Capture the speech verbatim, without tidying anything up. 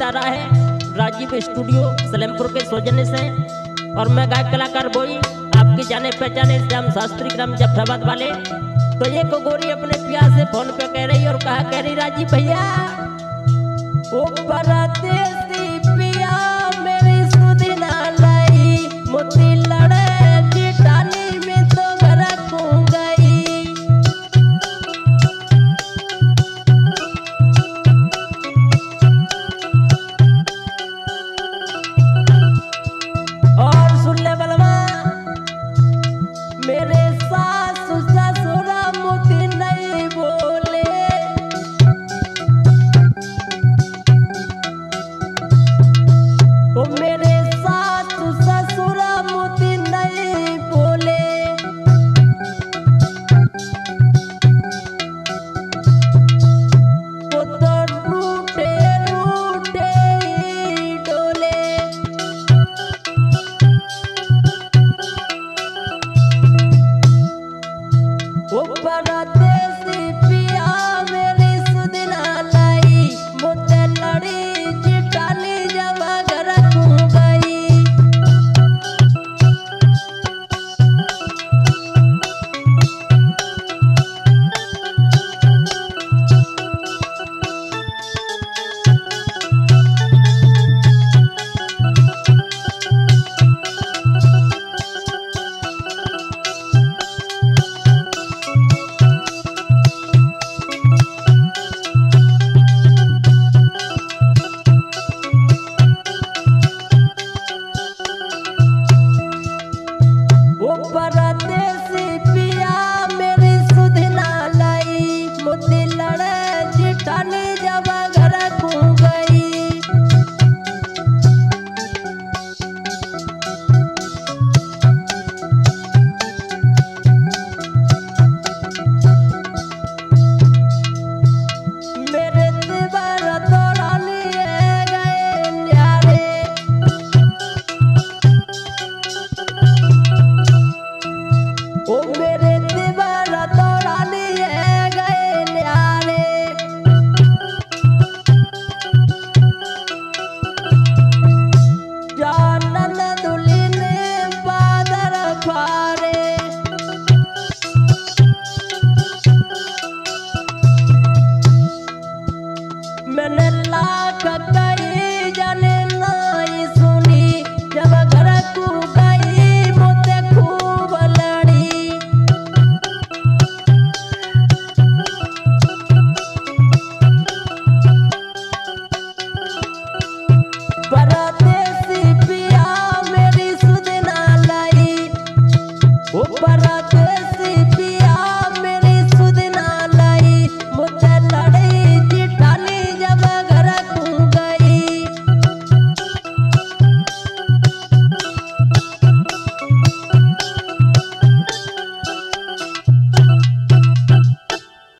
जा रहा है राजीव स्टूडियो सलेमपुर के सौजन्य से। और मैं गायक कलाकार बोई आपके जाने पहचाने श्याम शास्त्री ग्राम जफराबाद वाले। तो ये को गोरी अपने पिया से फोन पे कह रही और कहा कह रही राजीव भैया ओ परदेसी पिया मेरी सुधी ना लाई मोती लड़े चिटाली में तो घर को गई। और सुन ले बलवा मेरे सास ससुरा मोती नहीं बोले ओ मेरे सास ससुरा मोती नहीं बोले। वो तो रूठे रूठे डोले। वो परदेसी पिया मेरी सुधी ना लाई मुझे लड़ी चिटाली जब घर को गई। वो परदेसी पिया मेरी सुधी ना लाई मोती लड़े चिटाली जब घर को गई। मेरे दीवार तोड़ा लिए गए न्यारे ओ मेरे दीवार तोड़ा लिए गए न्यारे। जानन दुली ने बादर फारे मैंने लाख कई जाने नहीं सुनी जब घर को गई मुझे खूब लड़ी। परदेसी पिया मेरी सुधी ना लाई ओ परदेसी